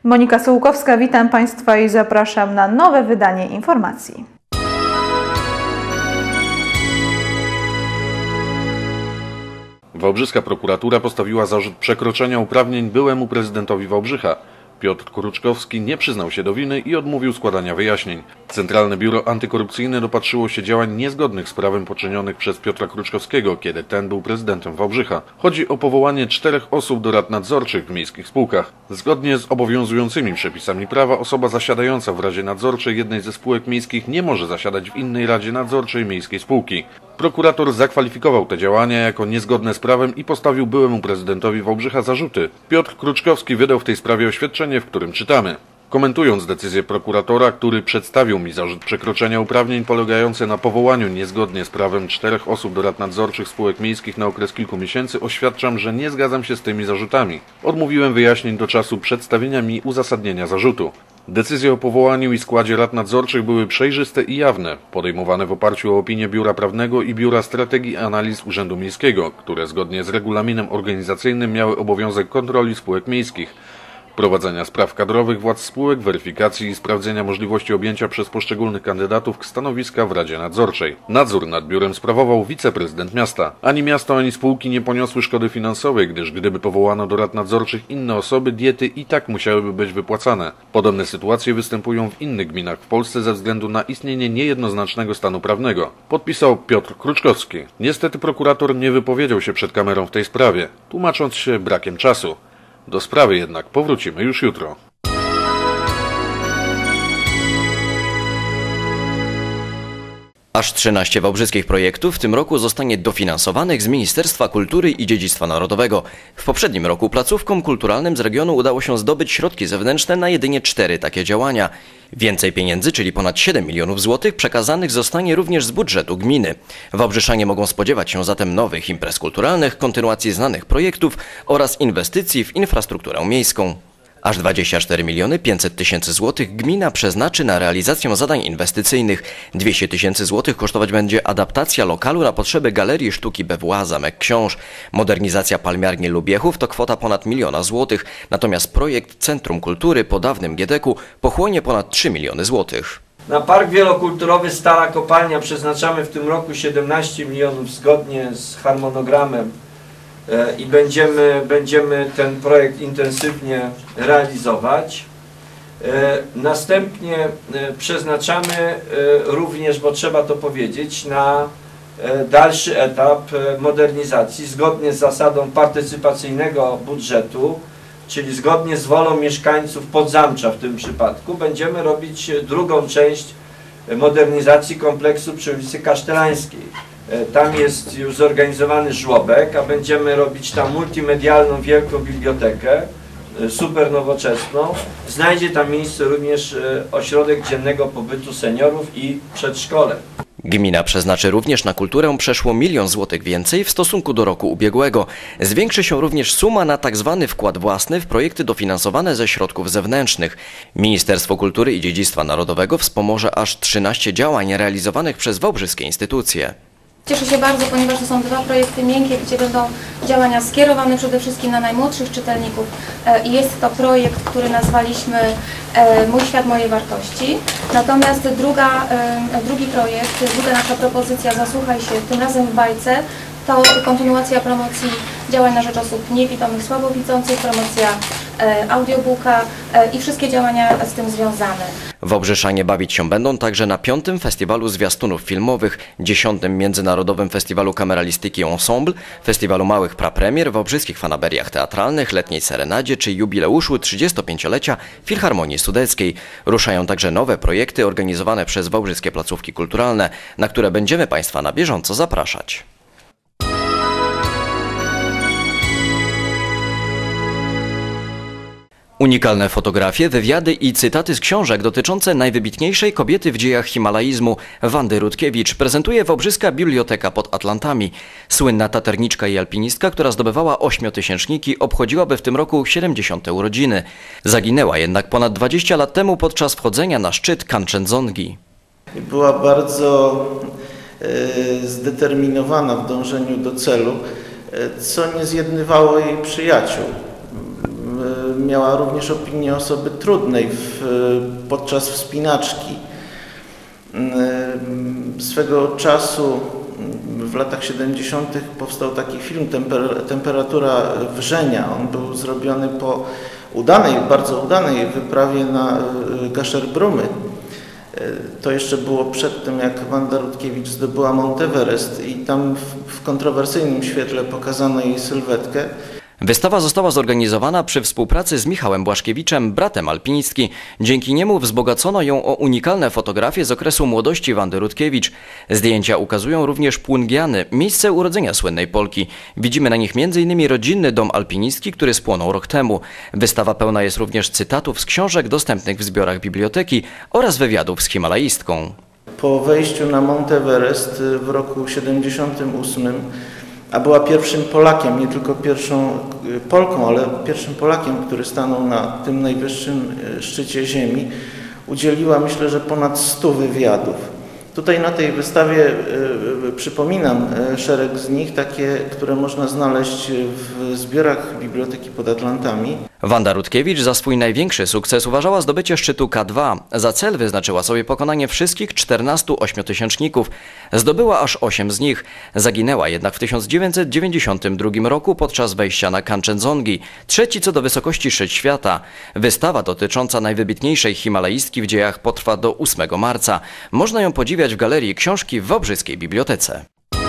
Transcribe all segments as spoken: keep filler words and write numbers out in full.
Monika Sułkowska, witam Państwa i zapraszam na nowe wydanie informacji. Wałbrzyska prokuratura postawiła zarzut przekroczenia uprawnień byłemu prezydentowi Wałbrzycha. Piotr Kruczkowski nie przyznał się do winy i odmówił składania wyjaśnień. Centralne Biuro Antykorupcyjne dopatrzyło się działań niezgodnych z prawem poczynionych przez Piotra Kruczkowskiego, kiedy ten był prezydentem Wałbrzycha. Chodzi o powołanie czterech osób do rad nadzorczych w miejskich spółkach. Zgodnie z obowiązującymi przepisami prawa osoba zasiadająca w Radzie Nadzorczej jednej ze spółek miejskich nie może zasiadać w innej Radzie Nadzorczej miejskiej spółki. Prokurator zakwalifikował te działania jako niezgodne z prawem i postawił byłemu prezydentowi Wałbrzycha zarzuty. Piotr Kruczkowski wydał w tej sprawie oświadczenie, w którym czytamy. Komentując decyzję prokuratora, który przedstawił mi zarzut przekroczenia uprawnień polegający na powołaniu niezgodnie z prawem czterech osób do rad nadzorczych spółek miejskich na okres kilku miesięcy, oświadczam, że nie zgadzam się z tymi zarzutami. Odmówiłem wyjaśnień do czasu przedstawienia mi uzasadnienia zarzutu. Decyzje o powołaniu i składzie rad nadzorczych były przejrzyste i jawne, podejmowane w oparciu o opinię Biura Prawnego i Biura Strategii i Analiz Urzędu Miejskiego, które zgodnie z regulaminem organizacyjnym miały obowiązek kontroli spółek miejskich, prowadzenia spraw kadrowych władz spółek, weryfikacji i sprawdzenia możliwości objęcia przez poszczególnych kandydatów stanowiska w Radzie Nadzorczej. Nadzór nad biurem sprawował wiceprezydent miasta. Ani miasto, ani spółki nie poniosły szkody finansowej, gdyż gdyby powołano do rad nadzorczych inne osoby, diety i tak musiałyby być wypłacane. Podobne sytuacje występują w innych gminach w Polsce ze względu na istnienie niejednoznacznego stanu prawnego. Podpisał Piotr Kruczkowski. Niestety prokurator nie wypowiedział się przed kamerą w tej sprawie, tłumacząc się brakiem czasu. Do sprawy jednak powrócimy już jutro. Aż trzynaście wałbrzyskich projektów w tym roku zostanie dofinansowanych z Ministerstwa Kultury i Dziedzictwa Narodowego. W poprzednim roku placówkom kulturalnym z regionu udało się zdobyć środki zewnętrzne na jedynie cztery takie działania. Więcej pieniędzy, czyli ponad siedem milionów złotych, przekazanych zostanie również z budżetu gminy. Wałbrzyszanie mogą spodziewać się zatem nowych imprez kulturalnych, kontynuacji znanych projektów oraz inwestycji w infrastrukturę miejską. Aż dwadzieścia cztery miliony pięćset tysięcy złotych gmina przeznaczy na realizację zadań inwestycyjnych. dwieście tysięcy złotych kosztować będzie adaptacja lokalu na potrzeby Galerii Sztuki B W A Zamek Książ. Modernizacja palmiarni Lubiechów to kwota ponad miliona złotych, natomiast projekt Centrum Kultury po dawnym Giedeku pochłonie ponad trzy miliony złotych. Na Park Wielokulturowy Stara Kopalnia przeznaczamy w tym roku siedemnaście milionów zgodnie z harmonogramem. I będziemy, będziemy ten projekt intensywnie realizować. Następnie przeznaczamy również, bo trzeba to powiedzieć, na dalszy etap modernizacji zgodnie z zasadą partycypacyjnego budżetu, czyli zgodnie z wolą mieszkańców Podzamcza w tym przypadku, będziemy robić drugą część modernizacji kompleksu przy ulicy Kasztelańskiej. Tam jest już zorganizowany żłobek, a będziemy robić tam multimedialną wielką bibliotekę, super nowoczesną. Znajdzie tam miejsce również ośrodek dziennego pobytu seniorów i przedszkole. Gmina przeznaczy również na kulturę przeszło milion złotych więcej w stosunku do roku ubiegłego. Zwiększy się również suma na tzw. wkład własny w projekty dofinansowane ze środków zewnętrznych. Ministerstwo Kultury i Dziedzictwa Narodowego wspomoże aż trzynaście działań realizowanych przez wałbrzyskie instytucje. Cieszę się bardzo, ponieważ to są dwa projekty miękkie, gdzie będą działania skierowane przede wszystkim na najmłodszych czytelników. I jest to projekt, który nazwaliśmy Mój świat, moje wartości. Natomiast druga, drugi projekt, druga nasza propozycja Zasłuchaj się, tym razem w bajce, to kontynuacja promocji działań na rzecz osób niewidomych, słabowidzących, promocja audiobooka i wszystkie działania z tym związane. Wałbrzyszanie bawić się będą także na piątym Festiwalu Zwiastunów Filmowych, dziesiątym Międzynarodowym Festiwalu Kameralistyki Ensemble, Festiwalu Małych Prapremier, Wałbrzyskich Fanaberiach Teatralnych, Letniej Serenadzie czy jubileuszu trzydziestopięciolecia Filharmonii Sudeckiej. Ruszają także nowe projekty organizowane przez wałbrzyskie placówki kulturalne, na które będziemy Państwa na bieżąco zapraszać. Unikalne fotografie, wywiady i cytaty z książek dotyczące najwybitniejszej kobiety w dziejach himalaizmu, Wandy Rutkiewicz, prezentuje Wałbrzyska Biblioteka pod Atlantami. Słynna taterniczka i alpinistka, która zdobywała ośmiotysięczniki, obchodziłaby w tym roku siedemdziesiąte urodziny. Zaginęła jednak ponad dwadzieścia lat temu podczas wchodzenia na szczyt Kanchenjungi. Była bardzo e, zdeterminowana w dążeniu do celu, co nie zjednywało jej przyjaciół. miała również opinię osoby trudnej w, podczas wspinaczki. Swego czasu w latach siedemdziesiątych powstał taki film Temper, Temperatura wrzenia. On był zrobiony po udanej, bardzo udanej wyprawie na Gasherbrumy. To jeszcze było przed tym, jak Wanda Rutkiewicz zdobyła Mount Everest i tam w, w kontrowersyjnym świetle pokazano jej sylwetkę. Wystawa została zorganizowana przy współpracy z Michałem Błaszkiewiczem, bratem alpinistki. Dzięki niemu wzbogacono ją o unikalne fotografie z okresu młodości Wandy Rutkiewicz. Zdjęcia ukazują również Płyngiany, miejsce urodzenia słynnej Polki. Widzimy na nich między innymi rodzinny dom alpinistki, który spłonął rok temu. Wystawa pełna jest również cytatów z książek dostępnych w zbiorach biblioteki oraz wywiadów z himalaistką. Po wejściu na Mount Everest w roku siedemdziesiątym ósmym, a była pierwszym Polakiem, nie tylko pierwszą Polką, ale pierwszym Polakiem, który stanął na tym najwyższym szczycie Ziemi, udzieliła, myślę, że ponad stu wywiadów. Tutaj na tej wystawie y, przypominam szereg z nich, takie, które można znaleźć w zbiorach Biblioteki pod Atlantami. Wanda Rutkiewicz za swój największy sukces uważała zdobycie szczytu K dwa. Za cel wyznaczyła sobie pokonanie wszystkich czternastu ośmiotysięczników. Zdobyła aż osiem z nich. Zaginęła jednak w tysiąc dziewięćset dziewięćdziesiątym drugim roku podczas wejścia na Kanchenjungi, trzeci co do wysokości szczyt świata. Wystawa dotycząca najwybitniejszej himalaistki w dziejach potrwa do ósmego marca. Można ją podziwiać w Galerii Książki w Wałbrzyskiej Bibliotece.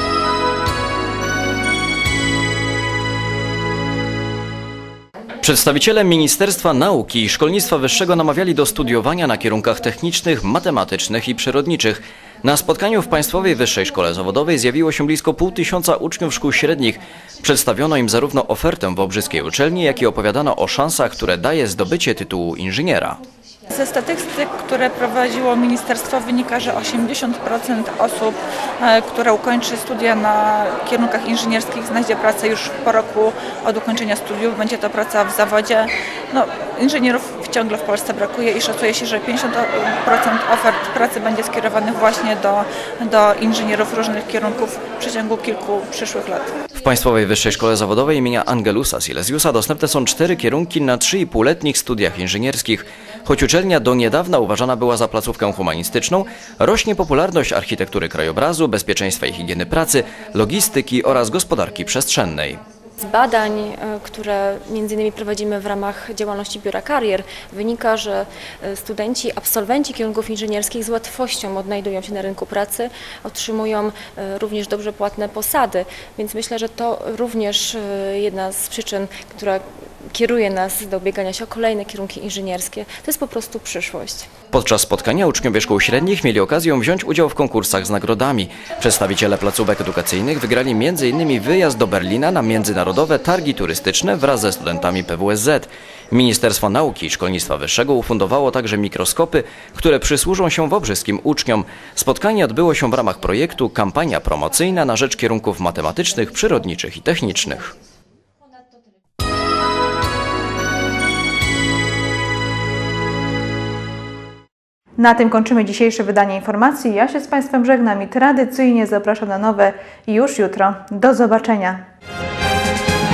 Przedstawiciele Ministerstwa Nauki i Szkolnictwa Wyższego namawiali do studiowania na kierunkach technicznych, matematycznych i przyrodniczych. Na spotkaniu w Państwowej Wyższej Szkole Zawodowej zjawiło się blisko pół tysiąca uczniów szkół średnich. Przedstawiono im zarówno ofertę wałbrzyskiej uczelni, jak i opowiadano o szansach, które daje zdobycie tytułu inżyniera. Ze statystyk, które prowadziło ministerstwo, wynika, że osiemdziesiąt procent osób, które ukończy studia na kierunkach inżynierskich, znajdzie pracę już po roku od ukończenia studiów. Będzie to praca w zawodzie. No, inżynierów ciągle w Polsce brakuje i szacuje się, że pięćdziesiąt procent ofert pracy będzie skierowanych właśnie do, do inżynierów różnych kierunków w przeciągu kilku przyszłych lat. W Państwowej Wyższej Szkole Zawodowej imienia Angelusa Silesiusa dostępne są cztery kierunki na trzy i półletnich studiach inżynierskich. Choć uczelnia do niedawna uważana była za placówkę humanistyczną, rośnie popularność architektury krajobrazu, bezpieczeństwa i higieny pracy, logistyki oraz gospodarki przestrzennej. Z badań, które między innymi prowadzimy w ramach działalności Biura Karier, wynika, że studenci, absolwenci kierunków inżynierskich z łatwością odnajdują się na rynku pracy, otrzymują również dobrze płatne posady, więc myślę, że to również jedna z przyczyn, która kieruje nas do ubiegania się o kolejne kierunki inżynierskie. To jest po prostu przyszłość. Podczas spotkania uczniowie szkół średnich mieli okazję wziąć udział w konkursach z nagrodami. Przedstawiciele placówek edukacyjnych wygrali między innymi wyjazd do Berlina na międzynarodowe targi turystyczne wraz ze studentami P W S Z. Ministerstwo Nauki i Szkolnictwa Wyższego ufundowało także mikroskopy, które przysłużą się wałbrzyskim uczniom. Spotkanie odbyło się w ramach projektu Kampania promocyjna na rzecz kierunków matematycznych, przyrodniczych i technicznych. Na tym kończymy dzisiejsze wydanie informacji. Ja się z Państwem żegnam i tradycyjnie zapraszam na nowe już jutro. Do zobaczenia.